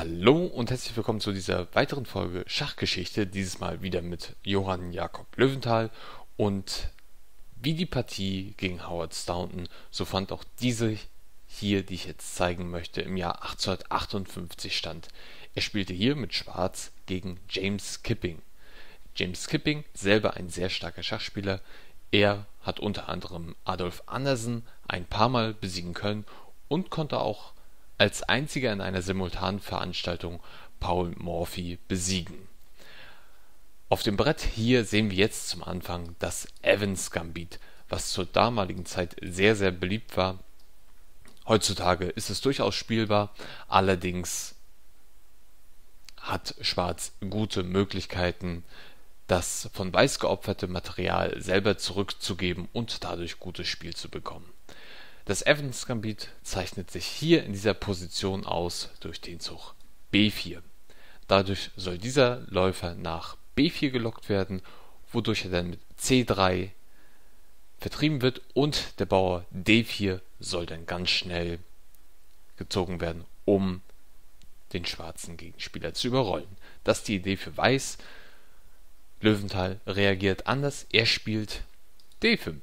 Hallo und herzlich willkommen zu dieser weiteren Folge Schachgeschichte, dieses Mal wieder mit Johann Jakob Löwenthal. Und wie die Partie gegen Howard Staunton, so fand auch diese hier, die ich jetzt zeigen möchte, im Jahr 1858 stand. Er spielte hier mit Schwarz gegen James Kipping. James Kipping, selber ein sehr starker Schachspieler. Er hat unter anderem Adolf Anderssen ein paar Mal besiegen können und konnte auch als einziger in einer simultanen Veranstaltung Paul Morphy besiegen. Auf dem Brett hier sehen wir jetzt zum Anfang das Evans Gambit, was zur damaligen Zeit sehr, sehr beliebt war. Heutzutage ist es durchaus spielbar, allerdings hat Schwarz gute Möglichkeiten, das von Weiß geopferte Material selber zurückzugeben und dadurch gutes Spiel zu bekommen. Das Evans Gambit zeichnet sich hier in dieser Position aus durch den Zug B4. Dadurch soll dieser Läufer nach B4 gelockt werden, wodurch er dann mit C3 vertrieben wird und der Bauer D4 soll dann ganz schnell gezogen werden, um den schwarzen Gegenspieler zu überrollen. Das ist die Idee für Weiß. Löwenthal reagiert anders, er spielt D5.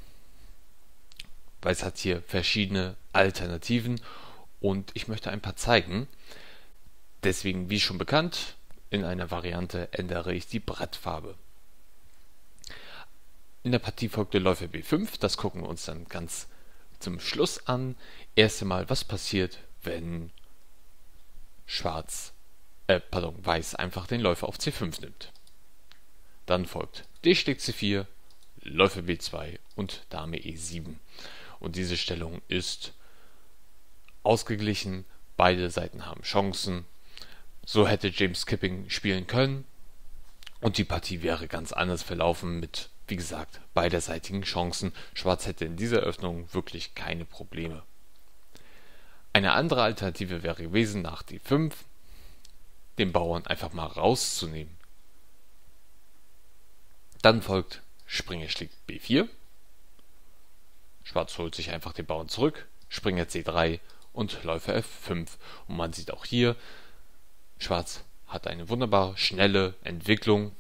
Weiß hat hier verschiedene Alternativen und ich möchte ein paar zeigen. Deswegen, wie schon bekannt, in einer Variante ändere ich die Brettfarbe. In der Partie folgt der Läufer B5, das gucken wir uns dann ganz zum Schluss an. Erst einmal, was passiert, wenn Weiß einfach den Läufer auf C5 nimmt. Dann folgt D schlägt C4, Läufer B2 und Dame E7. Und diese Stellung ist ausgeglichen, beide Seiten haben Chancen. So hätte James Kipping spielen können und die Partie wäre ganz anders verlaufen mit, wie gesagt, beiderseitigen Chancen. Schwarz hätte in dieser Öffnung wirklich keine Probleme. Eine andere Alternative wäre gewesen, nach D5 den Bauern einfach mal rauszunehmen. Dann folgt Springer schlägt B4. Schwarz holt sich einfach den Bauern zurück, Springer C3 und Läufer F5. Und man sieht auch hier, Schwarz hat eine wunderbare, schnelle Entwicklung,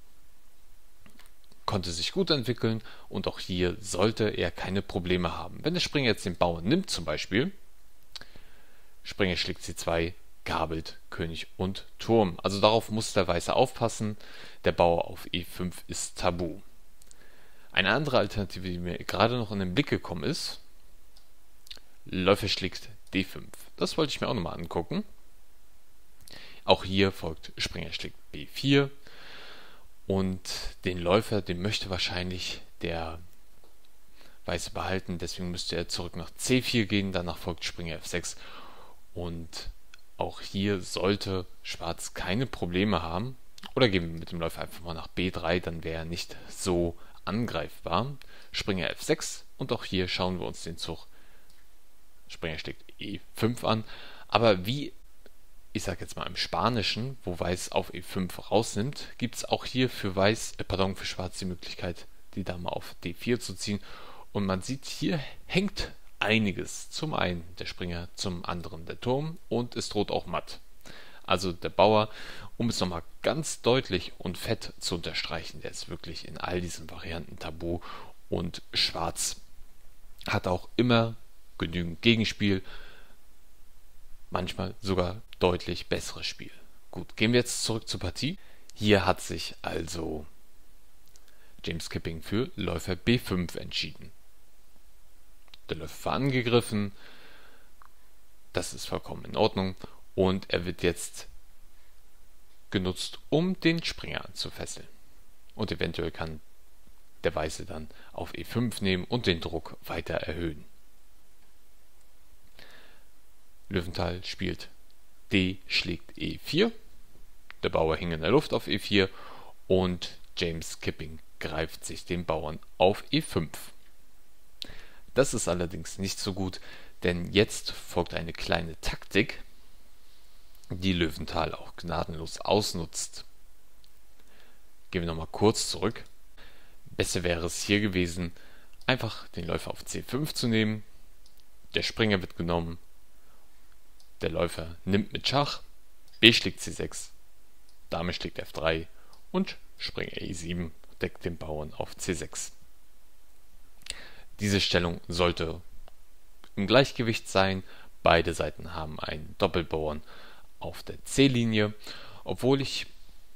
konnte sich gut entwickeln und auch hier sollte er keine Probleme haben. Wenn der Springer jetzt den Bauern nimmt zum Beispiel, Springer schlägt C2, gabelt König und Turm. Also darauf muss der Weiße aufpassen, der Bauer auf E5 ist tabu. Eine andere Alternative, die mir gerade noch in den Blick gekommen ist, Läufer schlägt D5. Das wollte ich mir auch nochmal angucken. Auch hier folgt Springer schlägt B4 und den Läufer, den möchte wahrscheinlich der Weiße behalten, deswegen müsste er zurück nach C4 gehen, danach folgt Springer F6 und auch hier sollte Schwarz keine Probleme haben. Oder gehen wir mit dem Läufer einfach mal nach B3, dann wäre er nicht so angreifbar. Springer F6 und auch hier schauen wir uns den Zug Springer schlägt E5 an. Aber wie, ich sage jetzt mal im Spanischen, wo Weiß auf E5 rausnimmt, gibt es auch hier für für Schwarz die Möglichkeit, die Dame auf D4 zu ziehen. Und man sieht, hier hängt einiges. Zum einen der Springer, zum anderen der Turm und es droht auch matt. Also der Bauer, um es nochmal ganz deutlich und fett zu unterstreichen, der ist wirklich in all diesen Varianten tabu und Schwarz hat auch immer genügend Gegenspiel, manchmal sogar deutlich besseres Spiel. Gut, gehen wir jetzt zurück zur Partie. Hier hat sich also James Kipping für Läufer B5 entschieden. Der Läufer war angegriffen, das ist vollkommen in Ordnung. Und er wird jetzt genutzt, um den Springer anzufesseln. Und eventuell kann der Weiße dann auf E5 nehmen und den Druck weiter erhöhen. Löwenthal spielt D schlägt E4. Der Bauer hing in der Luft auf E4 und James Kipping greift sich den Bauern auf E5. Das ist allerdings nicht so gut, denn jetzt folgt eine kleine Taktik, die Löwenthal auch gnadenlos ausnutzt. Gehen wir nochmal kurz zurück. Besser wäre es hier gewesen, einfach den Läufer auf C5 zu nehmen. Der Springer wird genommen. Der Läufer nimmt mit Schach B schlägt C6, Dame schlägt F3 und Springer E7 deckt den Bauern auf C6. Diese Stellung sollte im Gleichgewicht sein. Beide Seiten haben einen Doppelbauern auf der C-Linie, obwohl ich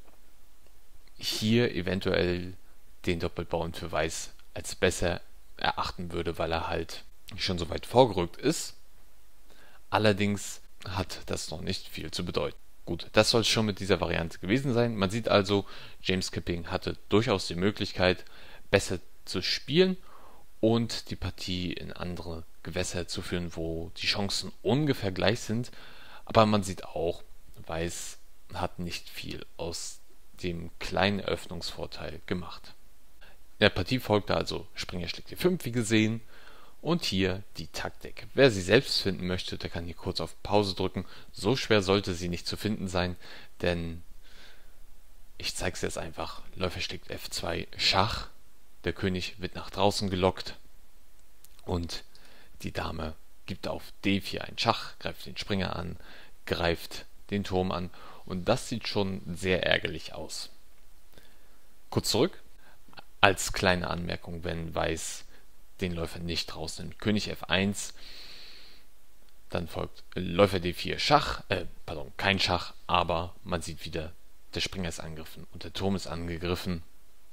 hier eventuell den Doppelbauern für Weiß als besser erachten würde, weil er halt schon so weit vorgerückt ist. Allerdings hat das noch nicht viel zu bedeuten. Gut, das soll es schon mit dieser Variante gewesen sein. Man sieht also, James Kipping hatte durchaus die Möglichkeit, besser zu spielen und die Partie in andere Gewässer zu führen, wo die Chancen ungefähr gleich sind. Aber man sieht auch, Weiß hat nicht viel aus dem kleinen Eröffnungsvorteil gemacht. In der Partie folgte also Springer schlägt E5, wie gesehen, und hier die Taktik. Wer sie selbst finden möchte, der kann hier kurz auf Pause drücken. So schwer sollte sie nicht zu finden sein, denn ich zeige es jetzt einfach. Läufer schlägt F2 Schach, der König wird nach draußen gelockt und die Dame gibt auf D4 ein Schach, greift den Springer an, greift den Turm an und das sieht schon sehr ärgerlich aus. Kurz zurück, als kleine Anmerkung, wenn Weiß den Läufer nicht rausnimmt. König F1, dann folgt Läufer D4 Schach, kein Schach, aber man sieht wieder, der Springer ist angegriffen und der Turm ist angegriffen.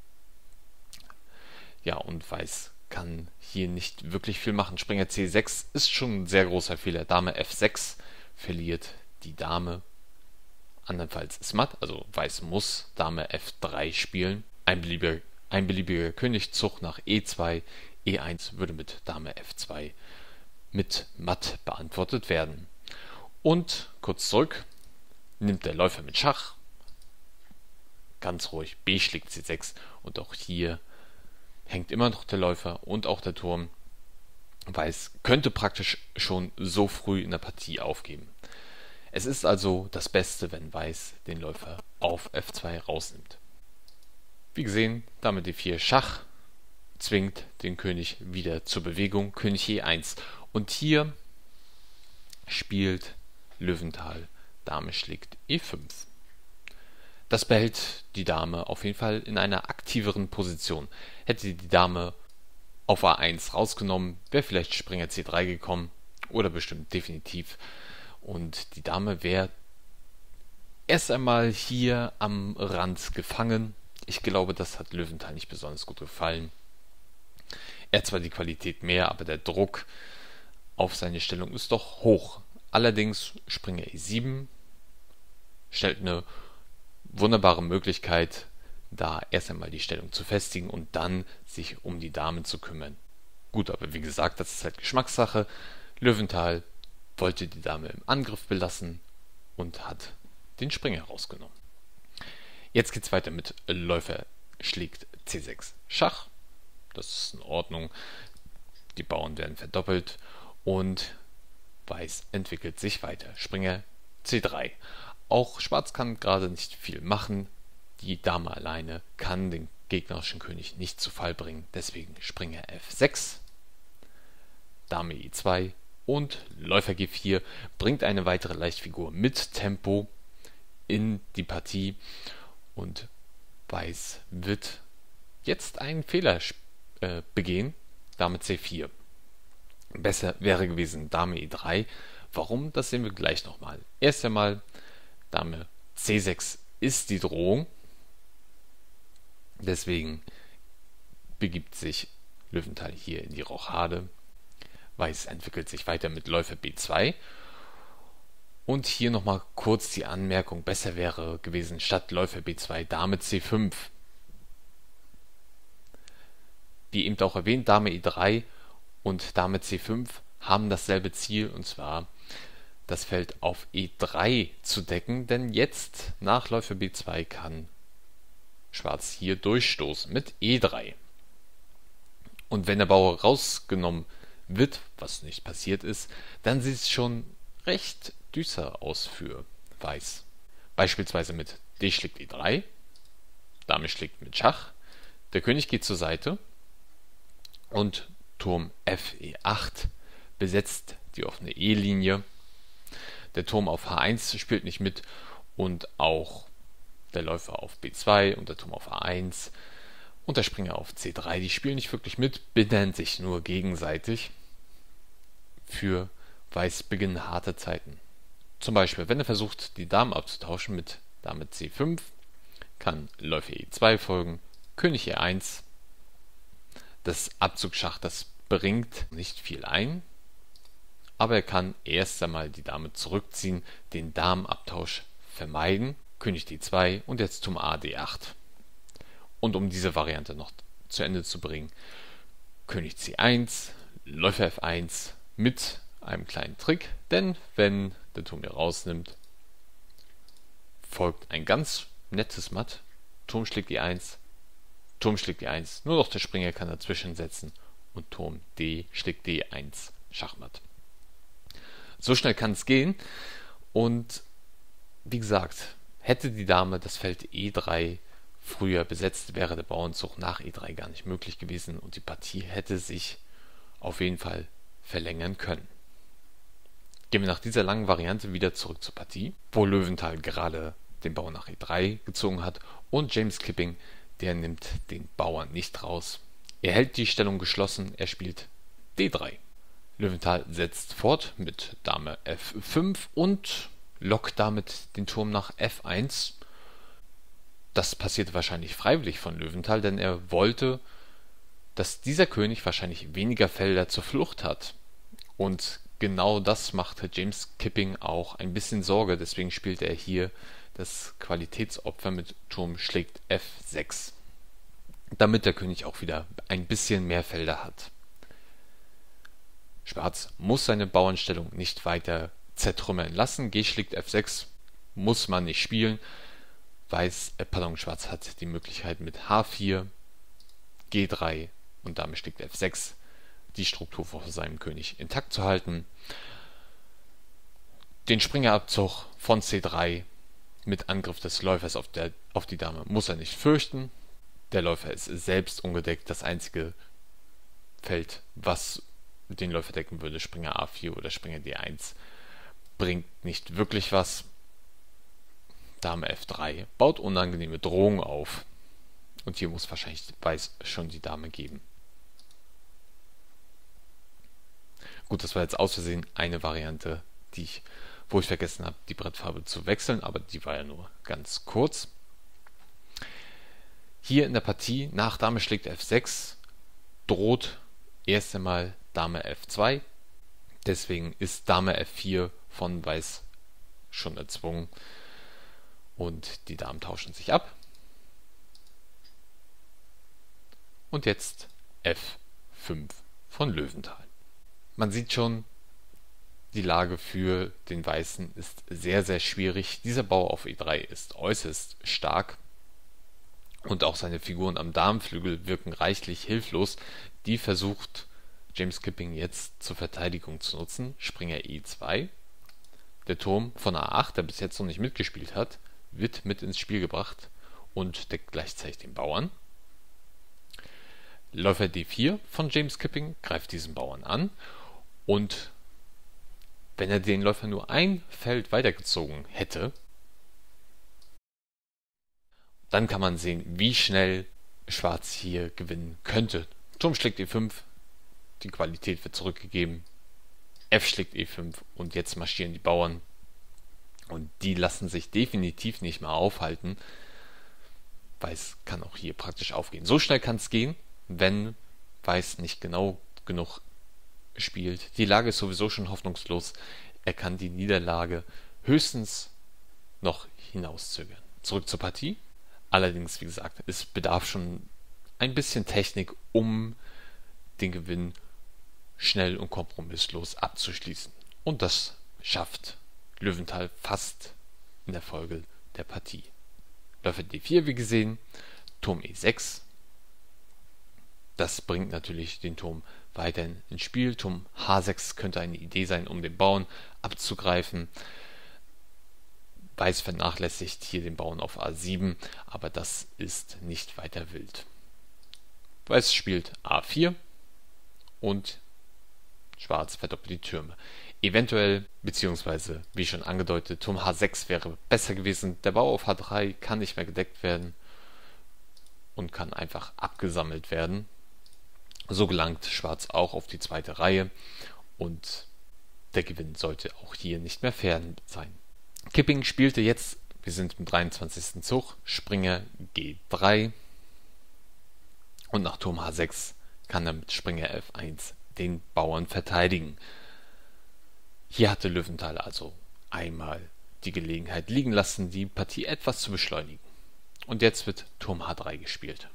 Ja, und Weiß kann hier nicht wirklich viel machen. Springer C6 ist schon ein sehr großer Fehler. Dame F6 verliert die Dame. Andernfalls ist matt, also Weiß muss Dame F3 spielen. Ein beliebiger Königszug nach E2, E1 würde mit Dame F2 mit matt beantwortet werden. Und kurz zurück, nimmt der Läufer mit Schach, ganz ruhig, B schlägt C6 und auch hier hängt immer noch der Läufer und auch der Turm. Weiß könnte praktisch schon so früh in der Partie aufgeben. Es ist also das Beste, wenn Weiß den Läufer auf F2 rausnimmt. Wie gesehen, Dame D4 Schach zwingt den König wieder zur Bewegung, König E1. Und hier spielt Löwenthal Dame schlägt E5. Das behält die Dame auf jeden Fall in einer aktiveren Position. Hätte die Dame auf A1 rausgenommen, wäre vielleicht Springer C3 gekommen oder bestimmt definitiv. Und die Dame wäre erst einmal hier am Rand gefangen. Ich glaube, das hat Löwenthal nicht besonders gut gefallen. Er hat zwar die Qualität mehr, aber der Druck auf seine Stellung ist doch hoch. Allerdings Springer E7 stellt eine wunderbare Möglichkeit, da erst einmal die Stellung zu festigen und dann sich um die Dame zu kümmern. Gut, aber wie gesagt, das ist halt Geschmackssache. Löwenthal wollte die Dame im Angriff belassen und hat den Springer rausgenommen. Jetzt geht's weiter mit Läufer schlägt C6 Schach. Das ist in Ordnung. Die Bauern werden verdoppelt und Weiß entwickelt sich weiter. Springer C3. Auch Schwarz kann gerade nicht viel machen. Die Dame alleine kann den gegnerischen König nicht zu Fall bringen. Deswegen Springer F6, Dame E2 und Läufer G4 bringt eine weitere Leichtfigur mit Tempo in die Partie. Und Weiß wird jetzt einen Fehler begehen. Dame C4. Besser wäre gewesen Dame E3. Warum? Das sehen wir gleich nochmal. Erst einmal Dame C6 ist die Drohung. Deswegen begibt sich Löwenthal hier in die Rochade. Weiß entwickelt sich weiter mit Läufer B2. Und hier nochmal kurz die Anmerkung, besser wäre gewesen statt Läufer B2 Dame C5. Wie eben auch erwähnt, Dame E3 und Dame C5 haben dasselbe Ziel, und zwar das Feld auf E3 zu decken, denn jetzt nach Läufer B2 kann Schwarz hier durchstoßen mit E3. Und wenn der Bauer rausgenommen wird, was nicht passiert ist, dann sieht es schon recht düster aus für Weiß. Beispielsweise mit D schlägt E3, Dame schlägt mit Schach, der König geht zur Seite und Turm F E8 besetzt die offene E-Linie. Der Turm auf H1 spielt nicht mit und auch der Läufer auf B2 und der Turm auf A1 und der Springer auf C3. Die spielen nicht wirklich mit, binden sich nur gegenseitig. Für Weiß beginnen harte Zeiten. Zum Beispiel, wenn er versucht, die Damen abzutauschen mit Dame C5, kann Läufer E2 folgen, König E1. Das Abzugsschach, das bringt nicht viel ein, aber er kann erst einmal die Dame zurückziehen, den Damenabtausch vermeiden, König D2 und jetzt Turm A D8. Und um diese Variante noch zu Ende zu bringen, König C1, Läufer F1 mit einem kleinen Trick, denn wenn der Turm hier rausnimmt, folgt ein ganz nettes Matt, Turm schlägt E1, Turm schlägt E1, nur noch der Springer kann dazwischen setzen und Turm D schlägt D1, Schachmatt. So schnell kann es gehen und wie gesagt, hätte die Dame das Feld E3 früher besetzt, wäre der Bauernzug nach E3 gar nicht möglich gewesen und die Partie hätte sich auf jeden Fall verlängern können. Gehen wir nach dieser langen Variante wieder zurück zur Partie, wo Löwenthal gerade den Bauern nach E3 gezogen hat und James Kipping, der nimmt den Bauern nicht raus. Er hält die Stellung geschlossen, er spielt D3. Löwenthal setzt fort mit Dame F5 und lockt damit den Turm nach F1. Das passierte wahrscheinlich freiwillig von Löwenthal, denn er wollte, dass dieser König wahrscheinlich weniger Felder zur Flucht hat. Und genau das machte James Kipping auch ein bisschen Sorge, deswegen spielt er hier das Qualitätsopfer mit Turm schlägt F6, damit der König auch wieder ein bisschen mehr Felder hat. Schwarz muss seine Bauernstellung nicht weiter zertrümmern lassen. G schlägt F6 muss man nicht spielen. Schwarz hat die Möglichkeit mit H4, G3 und Dame schlägt F6 die Struktur vor seinem König intakt zu halten. Den Springerabzug von C3 mit Angriff des Läufers auf die Dame muss er nicht fürchten. Der Läufer ist selbst ungedeckt. Das einzige Feld, was den Läufer decken würde, Springer A4 oder Springer D1, bringt nicht wirklich was. Dame F3 baut unangenehme Drohungen auf. Und hier muss wahrscheinlich Weiß schon die Dame geben. Gut, das war jetzt aus Versehen eine Variante, wo ich vergessen habe, die Brettfarbe zu wechseln, aber die war ja nur ganz kurz. Hier in der Partie nach Dame schlägt F6 droht erst einmal Dame F2. Deswegen ist Dame F4 von Weiß schon erzwungen und die Damen tauschen sich ab. Und jetzt F5 von Löwenthal. Man sieht schon, die Lage für den Weißen ist sehr, sehr schwierig. Dieser Bau auf E3 ist äußerst stark und auch seine Figuren am Damenflügel wirken reichlich hilflos. Die versucht James Kipping jetzt zur Verteidigung zu nutzen. Springer E2. Der Turm von A8, der bis jetzt noch nicht mitgespielt hat, wird mit ins Spiel gebracht und deckt gleichzeitig den Bauern. Läufer D4 von James Kipping greift diesen Bauern an und wenn er den Läufer nur ein Feld weitergezogen hätte, dann kann man sehen, wie schnell Schwarz hier gewinnen könnte. Turm schlägt E5, die Qualität wird zurückgegeben, F schlägt E5 und jetzt marschieren die Bauern und die lassen sich definitiv nicht mehr aufhalten. Weiß kann auch hier praktisch aufgehen. So schnell kann es gehen, wenn Weiß nicht genau genug spielt. Die Lage ist sowieso schon hoffnungslos. Er kann die Niederlage höchstens noch hinauszögern. Zurück zur Partie. Allerdings, wie gesagt, es bedarf schon ein bisschen Technik, um den Gewinn schnell und kompromisslos abzuschließen. Und das schafft Löwenthal fast in der Folge der Partie. Läufer D4, wie gesehen, Turm E6. Das bringt natürlich den Turm weiterhin ins Spiel. Turm H6 könnte eine Idee sein, um den Bauern abzugreifen. Weiß vernachlässigt hier den Bauern auf A7, aber das ist nicht weiter wild. Weiß spielt A4 und Schwarz verdoppelt die Türme. Eventuell, beziehungsweise wie schon angedeutet, Turm H6 wäre besser gewesen. Der Bauer auf H3 kann nicht mehr gedeckt werden und kann einfach abgesammelt werden. So gelangt Schwarz auch auf die zweite Reihe und der Gewinn sollte auch hier nicht mehr fern sein. Kipping spielte jetzt, wir sind im 23. Zug, Springer G3 und nach Turm H6 kann er mit Springer F1 den Bauern verteidigen. Hier hatte Löwenthal also einmal die Gelegenheit liegen lassen, die Partie etwas zu beschleunigen. Und jetzt wird Turm H3 gespielt.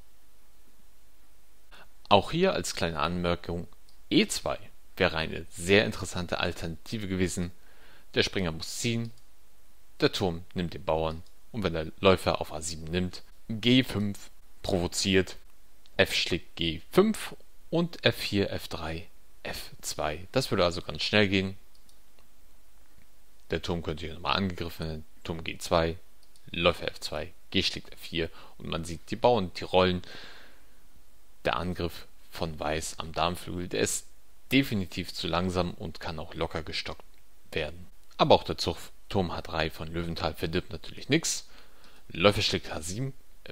Auch hier als kleine Anmerkung, E2 wäre eine sehr interessante Alternative gewesen. Der Springer muss ziehen, der Turm nimmt den Bauern und wenn der Läufer auf A7 nimmt, G5 provoziert, F schlägt G5 und F4, F3, F2. Das würde also ganz schnell gehen. Der Turm könnte hier nochmal angegriffen werden, Turm G2, Läufer F2, G schlägt F4 und man sieht die Bauern, die rollen. Der Angriff von Weiß am Darmflügel, der ist definitiv zu langsam und kann auch locker gestockt werden. Aber auch der Zug Turm H3 von Löwenthal verdirbt natürlich nichts. Läufer schlägt A7,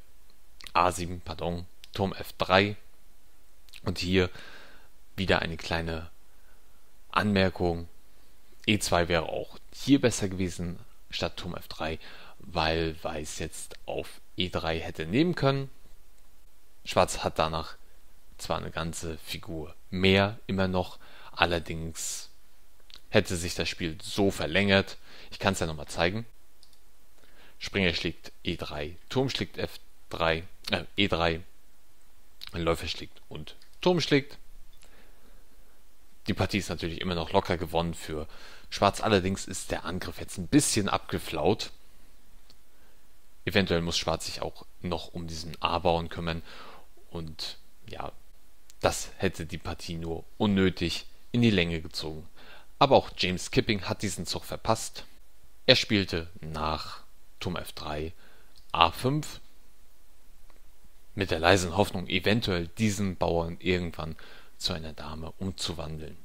Turm F3 und hier wieder eine kleine Anmerkung. E2 wäre auch hier besser gewesen statt Turm F3, weil Weiß jetzt auf E3 hätte nehmen können. Schwarz hat danach zwar eine ganze Figur mehr immer noch, allerdings hätte sich das Spiel so verlängert. Ich kann es ja nochmal zeigen. Springer schlägt E3, Turm schlägt F3, E3, Läufer schlägt und Turm schlägt. Die Partie ist natürlich immer noch locker gewonnen für Schwarz, allerdings ist der Angriff jetzt ein bisschen abgeflaut. Eventuell muss Schwarz sich auch noch um diesen A-Bauern kümmern und ja, das hätte die Partie nur unnötig in die Länge gezogen. Aber auch James Kipping hat diesen Zug verpasst. Er spielte nach Turm F3 A5 mit der leisen Hoffnung, eventuell diesen Bauern irgendwann zu einer Dame umzuwandeln.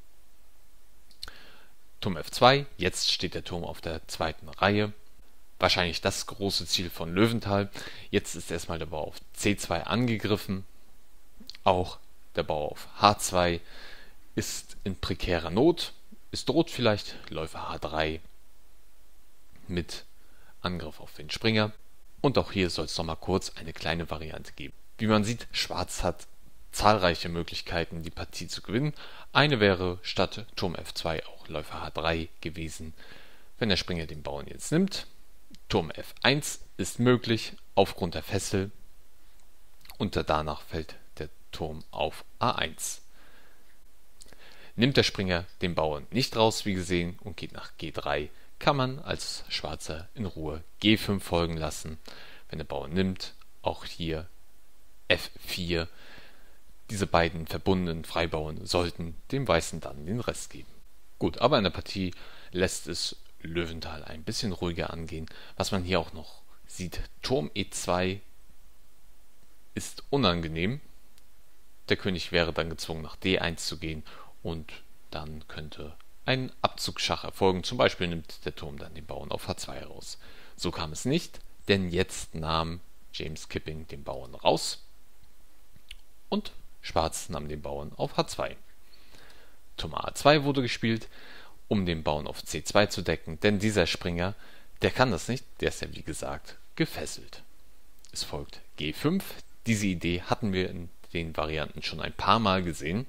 Turm F2, jetzt steht der Turm auf der zweiten Reihe. Wahrscheinlich das große Ziel von Löwenthal. Jetzt ist erstmal der Bauer auf C2 angegriffen. Auch der Bauer auf H2 ist in prekärer Not. Es droht vielleicht Läufer H3 mit Angriff auf den Springer. Und auch hier soll es nochmal kurz eine kleine Variante geben. Wie man sieht, Schwarz hat zahlreiche Möglichkeiten, die Partie zu gewinnen. Eine wäre statt Turm F2 auch Läufer H3 gewesen, wenn der Springer den Bauern jetzt nimmt. Turm F1 ist möglich aufgrund der Fessel und danach fällt der Turm auf A1. Nimmt der Springer den Bauern nicht raus, wie gesehen, und geht nach G3, kann man als Schwarzer in Ruhe G5 folgen lassen. Wenn der Bauer nimmt, auch hier F4. Diese beiden verbundenen Freibauern sollten dem Weißen dann den Rest geben. Gut, aber in der Partie lässt es Löwenthal ein bisschen ruhiger angehen. Was man hier auch noch sieht, Turm E2 ist unangenehm. Der König wäre dann gezwungen nach D1 zu gehen und dann könnte ein Abzugsschach erfolgen. Zum Beispiel nimmt der Turm dann den Bauern auf H2 raus. So kam es nicht, denn jetzt nahm James Kipping den Bauern raus und Schwarz nahm den Bauern auf H2. Turm A2 wurde gespielt, um den Bauern auf C2 zu decken, denn dieser Springer, der kann das nicht, der ist ja wie gesagt gefesselt. Es folgt G5. Diese Idee hatten wir in den Varianten schon ein paar Mal gesehen.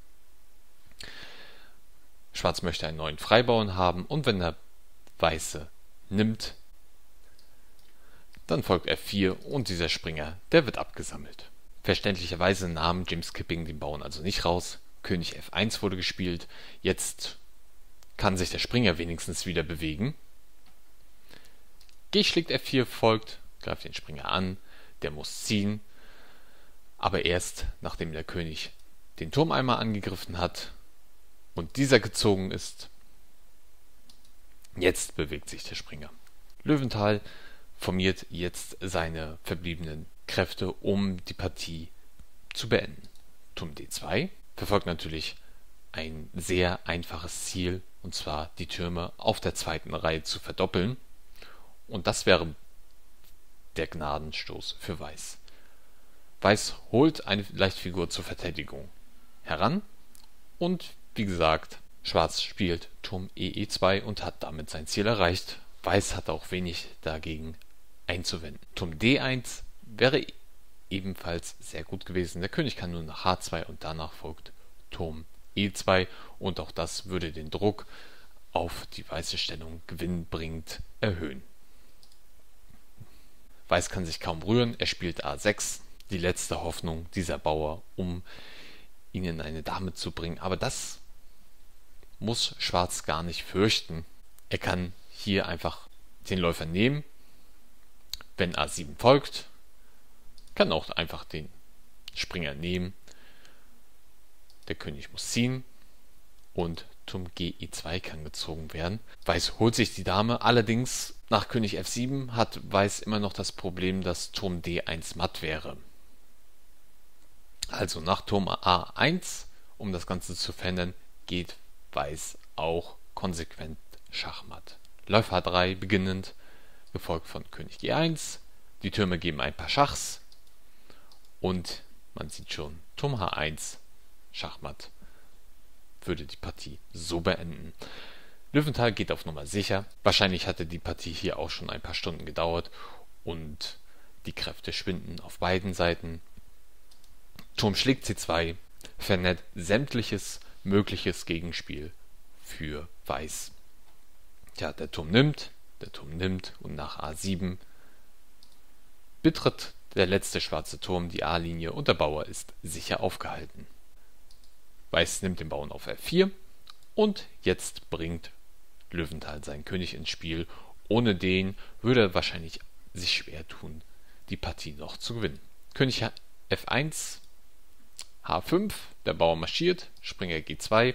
Schwarz möchte einen neuen Freibauern haben und wenn der Weiße nimmt, dann folgt F4 und dieser Springer, der wird abgesammelt. Verständlicherweise nahm James Kipping den Bauern also nicht raus. König F1 wurde gespielt. Jetzt kann sich der Springer wenigstens wieder bewegen. G schlägt F4 folgt, greift den Springer an, der muss ziehen. Aber erst nachdem der König den Turm einmal angegriffen hat und dieser gezogen ist, jetzt bewegt sich der Springer. Löwenthal formiert jetzt seine verbliebenen Kräfte, um die Partie zu beenden. Turm D2 verfolgt natürlich ein sehr einfaches Ziel, und zwar die Türme auf der zweiten Reihe zu verdoppeln. Und das wäre der Gnadenstoß für Weiß. Weiß holt eine Leichtfigur zur Verteidigung heran und wie gesagt, Schwarz spielt Turm E2 und hat damit sein Ziel erreicht. Weiß hat auch wenig dagegen einzuwenden. Turm D1 wäre ebenfalls sehr gut gewesen. Der König kann nun nach H2 und danach folgt Turm E2 und auch das würde den Druck auf die weiße Stellung gewinnbringend erhöhen. Weiß kann sich kaum rühren, er spielt A6, die letzte Hoffnung dieser Bauer, um ihn in eine Dame zu bringen. Aber das muss Schwarz gar nicht fürchten. Er kann hier einfach den Läufer nehmen. Wenn A7 folgt, kann auch einfach den Springer nehmen. Der König muss ziehen und Turm Ge2 kann gezogen werden. Weiß holt sich die Dame, allerdings nach König F7 hat Weiß immer noch das Problem, dass Turm D1 matt wäre. Also nach Turm A1, um das Ganze zu verhindern, geht Weiß auch konsequent Schachmatt. Läufer H3 beginnend, gefolgt von König G1. Die Türme geben ein paar Schachs und man sieht schon, Turm H1, Schachmatt, würde die Partie so beenden. Löwenthal geht auf Nummer sicher. Wahrscheinlich hatte die Partie hier auch schon ein paar Stunden gedauert und die Kräfte schwinden auf beiden Seiten. Turm schlägt C2, verhindert sämtliches mögliches Gegenspiel für Weiß. Ja, der Turm nimmt und nach A7 betritt der letzte schwarze Turm die A-Linie und der Bauer ist sicher aufgehalten. Weiß nimmt den Bauern auf F4 und jetzt bringt Löwenthal seinen König ins Spiel. Ohne den würde er wahrscheinlich sich schwer tun, die Partie noch zu gewinnen. König F1, H5, der Bauer marschiert, Springer G2.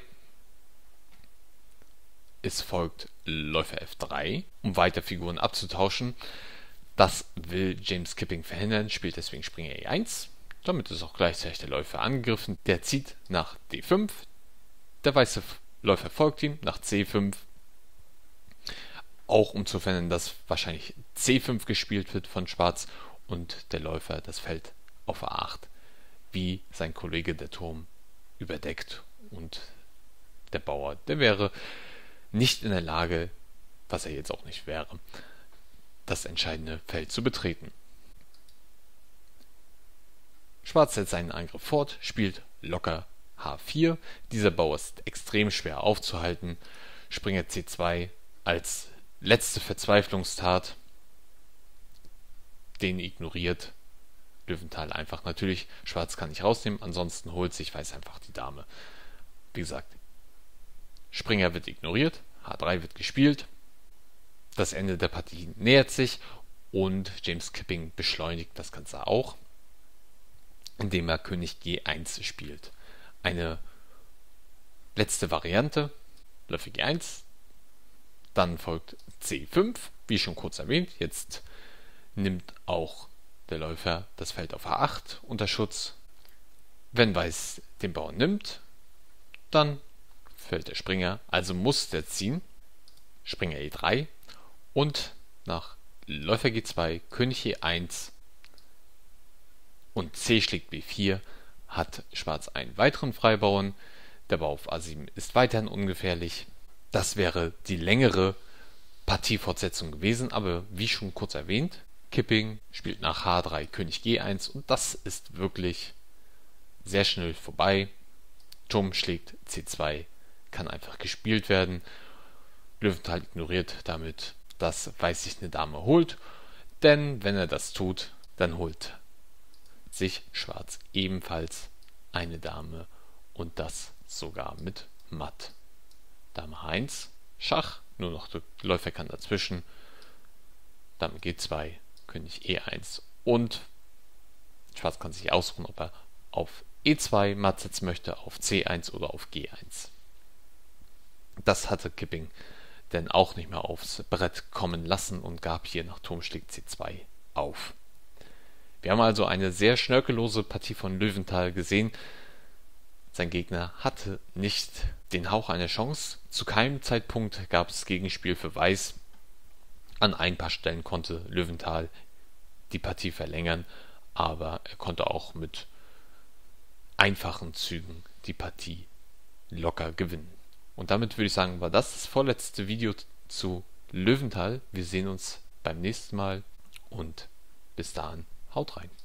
Es folgt Läufer F3, um weiter Figuren abzutauschen. Das will James Kipping verhindern, spielt deswegen Springer E1. Damit ist auch gleichzeitig der Läufer angegriffen. Der zieht nach D5. Der weiße Läufer folgt ihm nach C5. Auch um zu verhindern, dass wahrscheinlich C5 gespielt wird von Schwarz und der Läufer das Feld auf A8, wie sein Kollege der Turm, überdeckt. Und der Bauer, der wäre nicht in der Lage, was er jetzt auch nicht wäre, das entscheidende Feld zu betreten. Schwarz setzt seinen Angriff fort, spielt locker H4. Dieser Bauer ist extrem schwer aufzuhalten. Springer C2 als letzte Verzweiflungstat. Den ignoriert Löwenthal einfach. Natürlich, Schwarz kann nicht rausnehmen, ansonsten holt sich Weiß einfach die Dame. Wie gesagt, Springer wird ignoriert, H3 wird gespielt. Das Ende der Partie nähert sich und James Kipping beschleunigt das Ganze auch, indem er König G1 spielt. Eine letzte Variante, Läufer G1, dann folgt C5, wie schon kurz erwähnt. Jetzt nimmt auch der Läufer das Feld auf H8 unter Schutz. Wenn Weiß den Bauern nimmt, dann fällt der Springer, also muss der ziehen. Springer E3 und nach Läufer G2, König E1 und C schlägt B4 hat Schwarz einen weiteren Freibauern. Der Bau auf A7 ist weiterhin ungefährlich. Das wäre die längere Partiefortsetzung gewesen, aber wie schon kurz erwähnt, Kipping spielt nach H3 König G1 und das ist wirklich sehr schnell vorbei. Turm schlägt C2, kann einfach gespielt werden. Löwenthal ignoriert damit, dass Weiß sich eine Dame holt, denn wenn er das tut, dann holt sich Schwarz ebenfalls eine Dame und das sogar mit Matt. Dame H1, Schach, nur noch der Läufer kann dazwischen. Dame G2, König E1 und Schwarz kann sich ausruhen, ob er auf E2 matt setzen möchte, auf C1 oder auf G1. Das hatte Kipping denn auch nicht mehr aufs Brett kommen lassen und gab hier nach Turm schlägt C2 auf. Wir haben also eine sehr schnörkellose Partie von Löwenthal gesehen. Sein Gegner hatte nicht den Hauch einer Chance. Zu keinem Zeitpunkt gab es Gegenspiel für Weiß. An ein paar Stellen konnte Löwenthal die Partie verlängern, aber er konnte auch mit einfachen Zügen die Partie locker gewinnen. Und damit würde ich sagen, war das vorletzte Video zu Löwenthal. Wir sehen uns beim nächsten Mal und bis dahin, haut rein.